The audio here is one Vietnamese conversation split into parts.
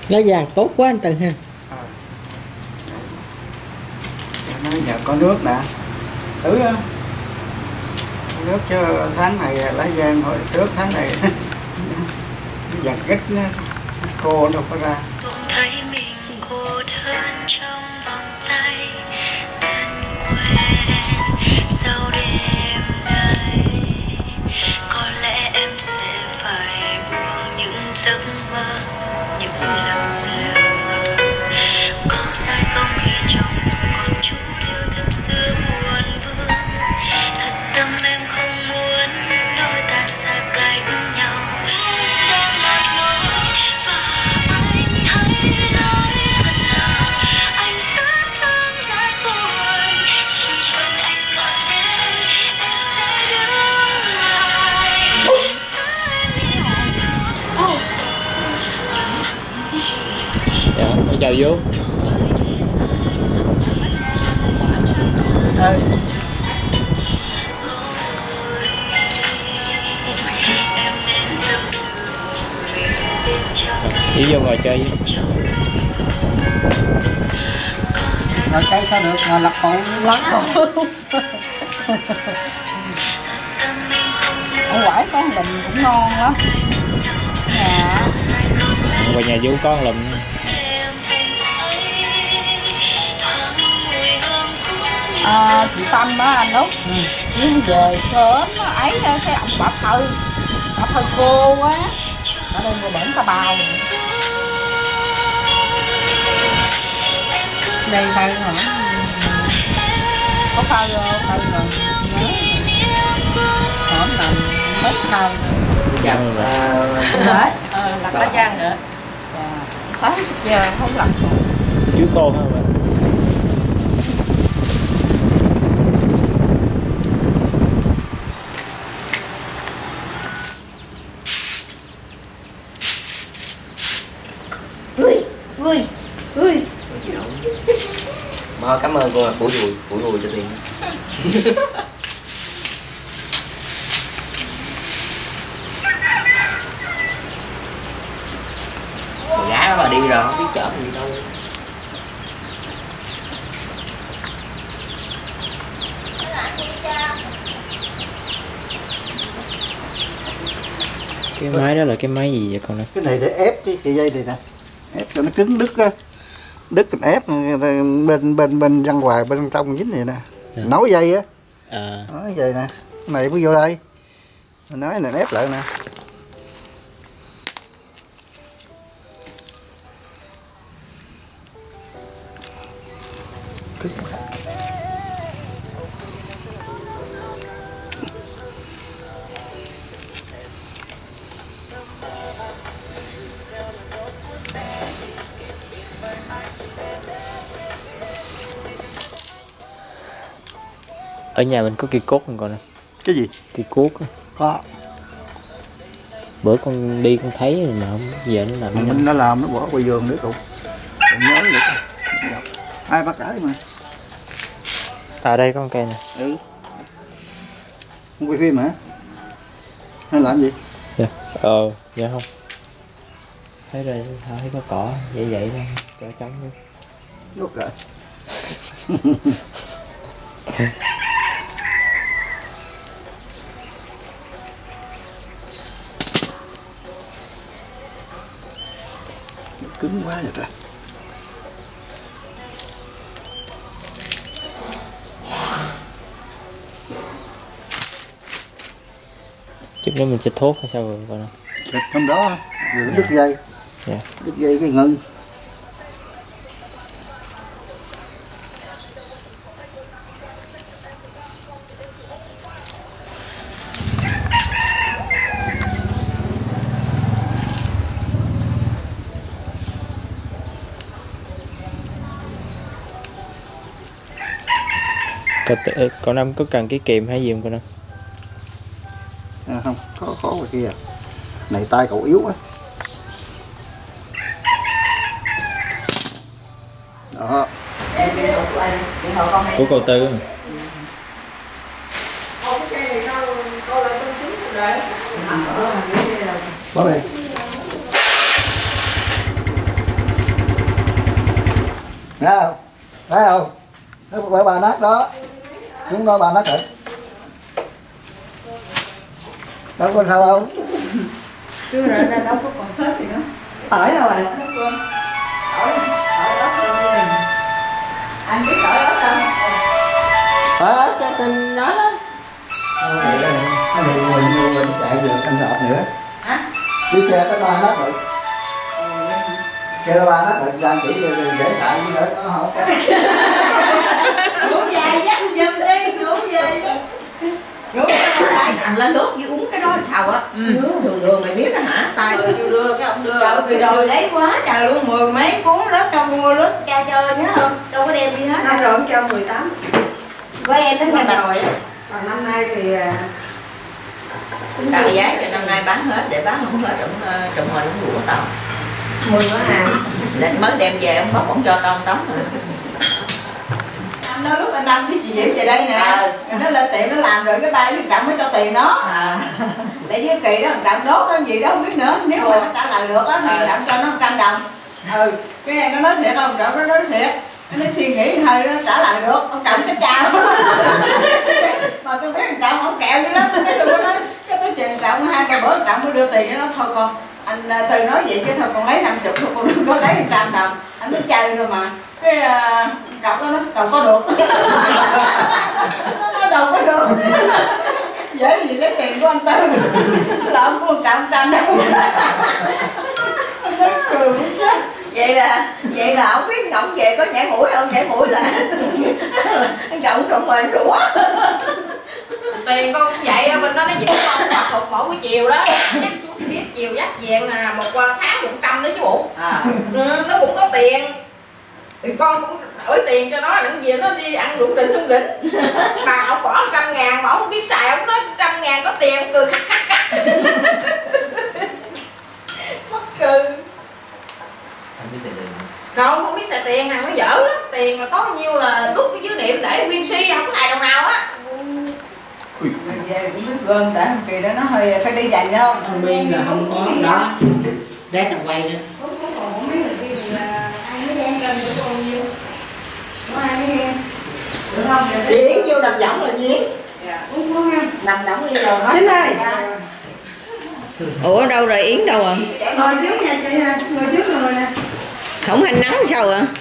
Lá vàng tốt quá anh Từ ha. Nói giờ có nước nè, tưới á, nước cho tháng này lá vàng hồi trước tháng này giặt gích cô đâu có ra. Thấy mình cô đơn trong vòng tay thân quen sau đêm nay, có lẽ em sẽ phải buông những giấc mơ, những lầm lỡ. Có sai không khi trong lòng còn chút yêu thương xưa buồn vương? Thật tâm em không muốn đôi ta xa cách nhau. Đang lạc lối và anh hãy nói thật lòng, anh rất thương rất buồn. Chỉ cần anh gọi tên em sẽ đứng lại. Em Dạ, con chào vô. Đi vô ngồi chơi. Ngồi chơi sao được, ngồi lật hộ. Ở quải con lùm cũng ngon lắm. Dạ. Qua nhà vú con lùm. Chị Tâm á anh Út, đi về sớm ấy cái ông bà thơ khô quá, ở đây người bệnh ta bào đây thơ hả? Có thơ rồi nhớ hổm là mất thơ Đấy. đặt lá giang nữa. Thấy giờ không làm Chuối khô hả bạn? Ui. Mà cảm ơn cô là phủ đùi cho tiền. Con gái mà đi rồi không biết chở gì đâu. Cái máy đó là cái máy gì vậy con ơi? Cái này để ép cái dây này nè, ép cho nó cứng đứt á, đứt mình ép bên răng ngoài bên trong dính này nè, nối dây á, nối dây nè, cái này mới vô đây, mình nói này ép lại nè. Ở nhà mình có cây cốt không con ơi? Cái gì? Cây cốt á. Có. Bữa con đi con thấy mà không giờ nó nằm. Mình nó làm nó bỏ qua vườn nữa cậu. Mình nhớ được. Hai ba cái mà. À đây có con cây nè. Ừ. Không quay phim hả? Hay làm gì? Dạ. Dạ không. Thấy đây thấy có cỏ vậy vậy thôi, cỏ trống luôn. Lúc rồi. Cứng quá vậy ta. Chút nữa mình xịt thuốc hay sao rồi con? Xịt hôm đó rồi đứt dây. Dạ. Đứt dây cái ngưng. Con Năm có cần cái kìm hay gì không con Năm? Không, khó ngoài kia. Này tay cậu yếu quá. Đó. Của cô Tư. Có đây. Thấy không? Thấy không? Thấy bởi bà nát đó. Chúng đó bà nát thịt. Đâu có sao đâu. Chưa rồi ra đâu có còn phết gì nữa. Tỏi đâu rồi? Tỏi đó thôi. Anh biết tỏi đó không? Ở cho tình nó đó. Cái này mình chạy được canh rạp nữa. Hả? Đi xe tới ba nát rồi. Xe tới ba nát rồi, đang chỉ dễ chạy như thế nó không. Ngủ dài dắt giùm đi, ngủ dài dắt. Ngủ dài nằm lên nước với uống cái đó sao á. Thường thường mày biết đó hả? Tài chưa đưa cái ông đưa. Trời vì rồi lấy quá trời luôn, 10 mấy cuốn lớp trong mua lớp cha cho nhớ không? Đâu có đem đi hết. Năm rồi ông cho 18. Với em đến ngày bạch. Rồi á. Còn năm nay thì Tao giá cho năm nay bán hết, để bán không hết trồng mình cũng đủ tao. 10 nữa à. Lại mới đem về ông bóc ông cho tao tống rồi. Anh nói lúc anh Năm với chị Diễm về đây nè, nó lên tiệm nó làm rồi cái ba với Trọng mới cho tiền nó. Lại với Kỳ đó Trọng đốt nó gì đó không biết nữa, nếu mà nó trả lời được á thì Trọng cho nó 100 đồng. Cái này nó nói thiệt không? Trọng nó nói thiệt. Nó suy nghĩ hơi nó trả lời được, ông Trọng cái chào. Mà tôi biết thằng Trọng không kẹo như đó, cái tôi có nói cái tới chuyện Trọng 2-3 bữa Trọng mới đưa tiền cho nó thôi con. Anh Từ nói vậy chứ thôi con lấy 50 thôi con đừng có lấy 100 đồng. Anh mới chơi thôi mà. Cái Trọng nó nói đâu có được. Nó đâu có được. Dễ gì lấy tiền của anh Tư. Là ông của ông Trọng 100 đồng. Anh nói cười muốn chết. Vậy là không biết ngỗng về có nhảy mũi không, nhảy mũi là anh Trọng trụng mình rủa. Tiền con cũng vậy, bên đó nó dễ con mặc phục mỗi buổi chiều đó, dắt xuống xe buýt chiều dắt về là một tháng được 100 đó chứ bộ. Nó cũng có tiền thì con cũng đổi tiền cho nó đừng về nó đi ăn đủ định không định. Mà ông bỏ 100.000 mà ông không biết xài, ông nói 100.000 có tiền cười khắc khắc khắc. Mắc cười. Không biết xài tiền thằng nó dở lắm, tiền mà có bao nhiêu là đút cái dữ niệm để nguyên si không có xài đồng nào á. Về cũng biết gom tại thằng Kỳ đó nó hơi phải đi dành đâu. Thằng Biên là không có đó. Để thằng quay nữa. Điển vô đập võng là Điển. Nằm võng đi rồi hết. Tính ơi. Ủa đâu rồi Yến đâu à? Ngồi trước nha chị ha, ngồi trước rồi nè. Không hành nắng sao à?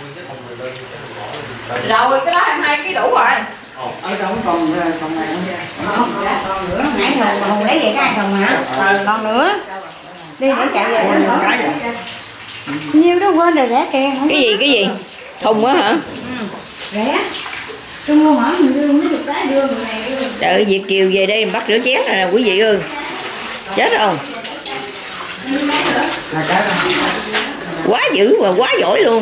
Rồi cái đó 22 kg đủ rồi. Ở trong còn này không ra. Còn nữa. Nãy còn lấy vậy cái còn hả? Còn nữa. Đi để chạy về. Nhiêu đó quên rồi rẻ kìa. Cái gì? Thùng á hả? Rẻ. Tôi mua mỡ mình đưa mấy chục cái đưa người này đưa. Trời ơi, Việt Kiều về đây bắt rửa chén nè quý vị ơi. Chết không? Quá dữ và quá giỏi luôn.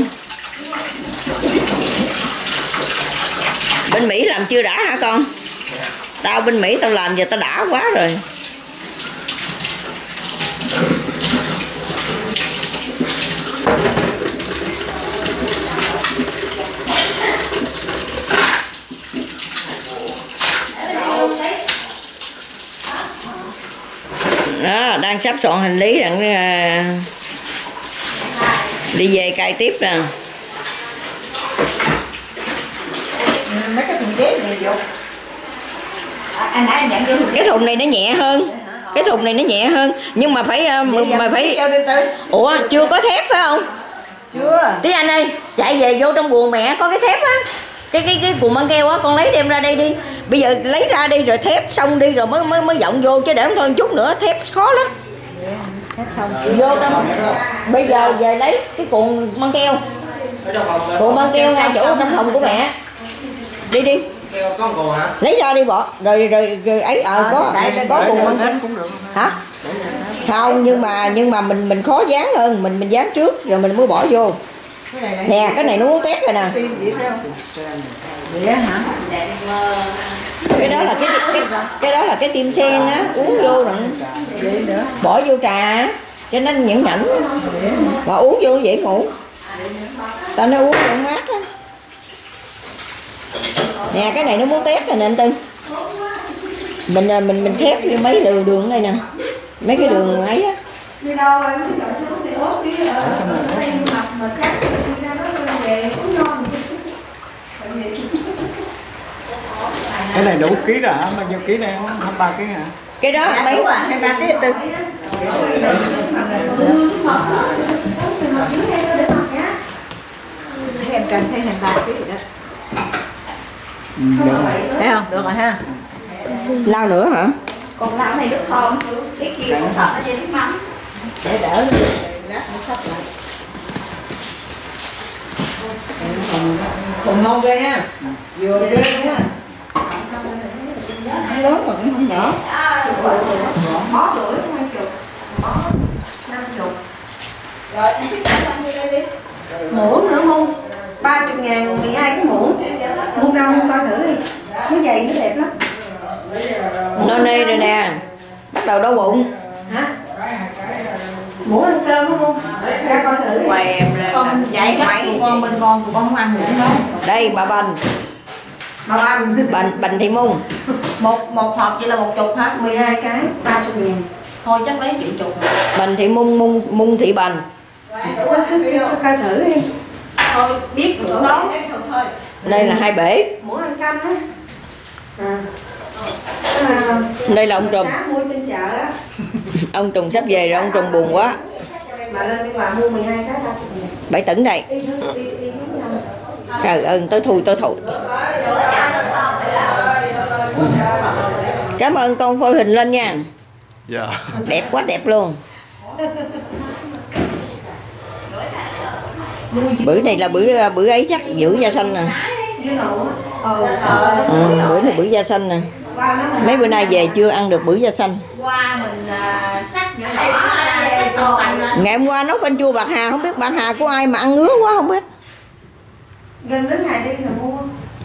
Bên Mỹ làm chưa đã hả con? Tao bên Mỹ tao làm giờ tao đã quá rồi. Đó, đang sắp soạn hành lý đặng đi về cài tiếp nè. Mấy cái thùng giấy này vô. Anh nãy anh nhận vô Cái thùng này nó nhẹ hơn. Cái thùng này nó nhẹ hơn, nhưng mà phải Ủa chưa có thép phải không? Chưa. Tí anh ơi, chạy về vô trong buồng mẹ có cái thép á. Cái cuộn băng keo á, con lấy đem ra đây đi. Bây giờ lấy ra đi rồi thép xong đi rồi mới dọng vô, chứ để không thôi một chút nữa thép khó lắm. Vô trong bây giờ về lấy cái cuộn băng keo. Cuộn băng keo ngay chỗ trong phòng của mẹ. Đi. Lấy ra đi bỏ. Rồi ấy có cuộn băng keo. Hả? Không, nhưng mà mình khó dán hơn, mình dán trước rồi mình mới bỏ vô. Nè, cái này nó muốn tét rồi nè. Cái đó là cái tim sen á, uống vô rồi bỏ vô trà cho nên nhẫn nhẫn mà uống vô dễ ngủ. Tao nói uống vô mát á. Nè, cái này nó muốn tét rồi nè anh Tư. Mình thép vô mấy đường đây nè, mấy cái đường ấy á. đi đâu rồi nó xuống thì ốp đi ở đây mặt mà chắc đi ra nó về uống ngon Cái này đủ ký rồi hả? Bao nhiêu ký này? 23 ký hả? Cái đó Dạ, mấy đúng rồi, 23 ký tư. Thấy em cần thấy 23 ký rồi đó. Được rồi. Thấy không? Được rồi ha. Lao nữa hả? Còn lao này nước thơm, cái kia còn sợ nó dây nước mắm. Để đỡ lát nó sắp lại. Còn ngon ghê ha. Vừa ghê ha. Nó lớn mà cũng không nhỏ. Bó rưỡi 20, bó 50. Rồi em thích bao nhiêu đây đi. Muỗng nữa không? 30.000 12 cái muỗng. Muỗng rau không coi thử đi. Nó dày nó đẹp lắm. No nê rồi nè. Bắt đầu đau bụng. Hả? Muỗng ăn cơm đúng không? Ra coi thử. Quay em lên. Con chạy Mấy của con bên con không ăn muỗng đâu. Đây bà Bành. Mà ăn Bành Thị Mung. Một hộp chỉ là 10 hả? 12 cái 30.000. Thôi chắc lấy 10. Bành Thị Mung Thị Bành. Coi thử đi. Thôi biết được đâu. Đây là 2 bể. Muỗng ăn canh á. Đây là ông Trùm. Sáng mua trên chợ á. Ông Trùm sắp về rồi, ông Trùm buồn quá. Mà lên đi bà mua 12 cái 30.000. 7 tấn đây. Trời ơi, tôi thui. Cảm ơn con phơi hình lên nha. Dạ. Đẹp quá đẹp luôn. Bữa này là bữa ấy chắc giữ da xanh nè. Bữa này bữa da xanh nè. Mấy bữa nay về chưa ăn được bữa da xanh. Qua mình sắc nhỏ sắc tàu tành lên. Ngày hôm qua nấu canh chua bạc hà, không biết bạc hà của ai mà ăn ngứa quá không biết. Gần đến ngày đi là mua.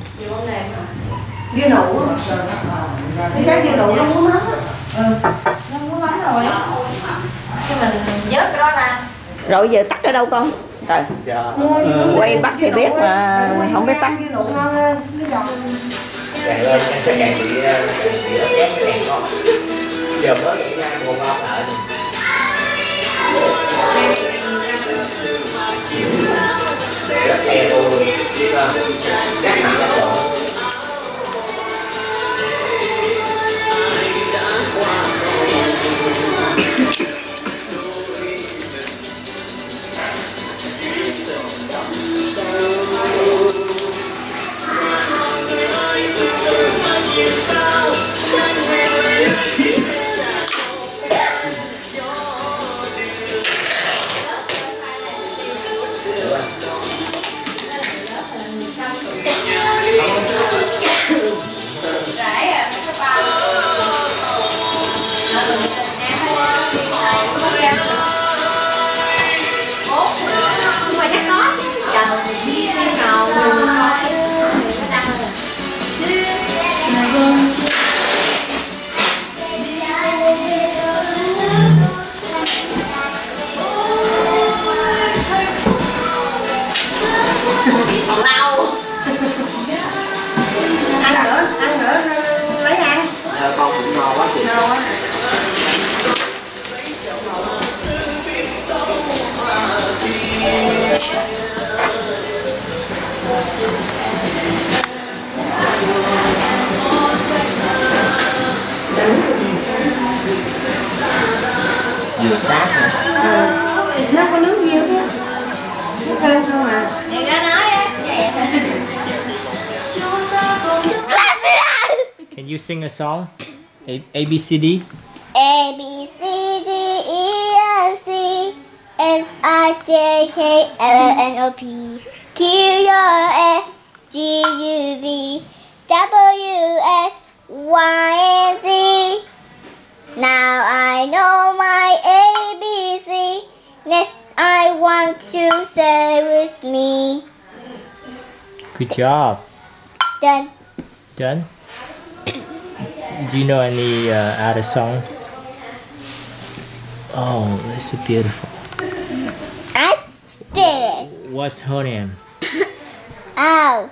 Dưa nụ. Cái dưa nụ nó muốn hết. Nó muốn bán rồi. Cái mình vớt cái đó ra. Rồi giờ tắt ở đâu con? Trời. Dạ. Quay bắt thì biết mà không biết tắt. Dưa nụ ngon hơn. Cái giòn. Càng lên chắc càng bị ép cái đèn con. Giờ mới nghĩ ra một bao lại. Rất e luôn. Rất nặng rất rồi. Ăn nữa lấy ăn. Con cũng ngon quá chị. Ngon quá. Vừa sát hả? Nó có nước nhiều chứ. Nước cơm không à. Thì ra nói á. Can you sing a song? A B C D. A B C D E F C S I J K L M N O P Q R S T U V W X Y and Z. Now I know my ABC. Next I want to say with me. Good job. Done. Done. Do you know any other songs? Oh, that's so beautiful. I did it. What's her name? Oh.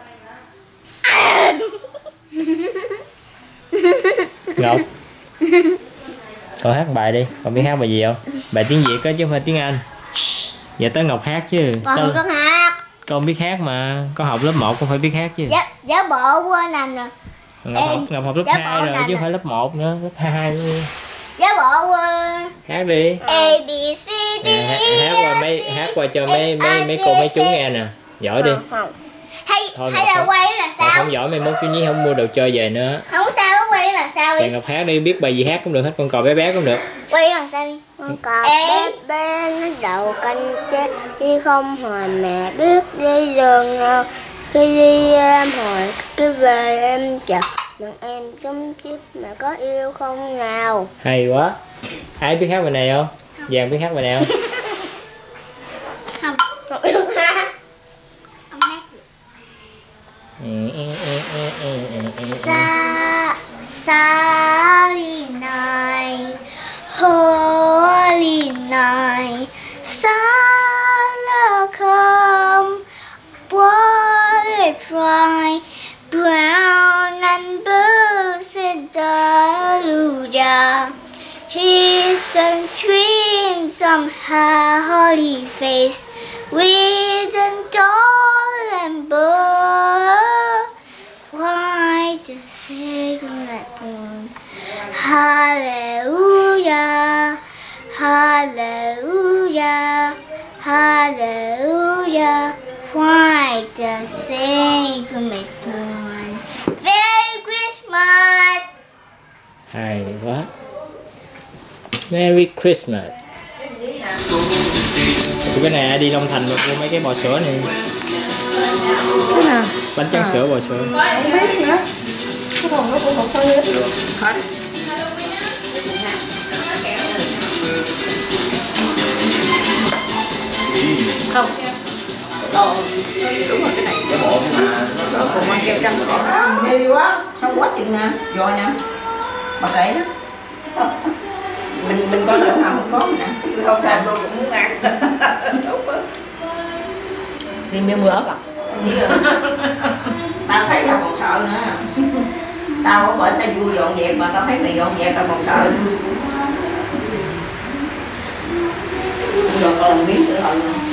Ngọc. Con hát bài đi. Con biết hát bài gì không? Bài tiếng Việt á chứ không phải tiếng Anh. Dạ tới Ngọc hát chứ. Con không có hát. Con biết hát mà. Con học lớp 1 con phải biết hát chứ. Giả bộ quên nằm nè. Ngọc học lớp 2 rồi chứ không phải lớp 1 nữa, lớp 2 luôn. Dạ bộ Hát đi. A B C D Hát qua cho mấy cô mấy chú nghe nè. Giỏi đi. Hay Thôi, hay là quay là sao? Không giỏi mai mốt chú Nhí không mua đồ chơi về nữa. Không sao, quay là sao đi? Chàng Ngọc hát đi, biết bài gì hát cũng được hết, con cò bé bé cũng được. Quay là sao đi? Con cò bé bé nó đậu canh chê đi không hỏi mẹ biết đi đường nào. Khi đi em hỏi cái về em chợt đừng em chấm chip mà có yêu không nào. Hay quá. Ai biết hát bài này không? Giang biết hát bài này không? Không biết hát. Không hát Starry night, holy night, star come, boy bright, brown and blue and hallelujah. His and dreams somehow holy face with a doll and bow. Why the sacred moon? Hallelujah, hallelujah, hallelujah. Why the sacred moon? Merry Christmas. Hay quá. Merry Christmas. Thì cái này đi Long Thành mua mấy cái bò sữa này. Bánh tráng sữa bò sữa. Không biết nữa. Cái thùng nó cũng một thôi hết. Không. Đồ. Đúng rồi cái này. Cái bộ mà nó cùng ăn keo trăm có mê quá. Sao quá chừng nè. Rồi nè. Bà kể đó. Mình coi chỗ nào không có nè. Không làm tôi cũng muốn ăn. Đi mê mưa gặp. Tao thấy tao còn sợ nữa. Tao ở bệnh tao vui dọn dẹp mà tao thấy mày dọn dẹp tao còn sợ. Bây giờ tao làm miếng nữa rồi.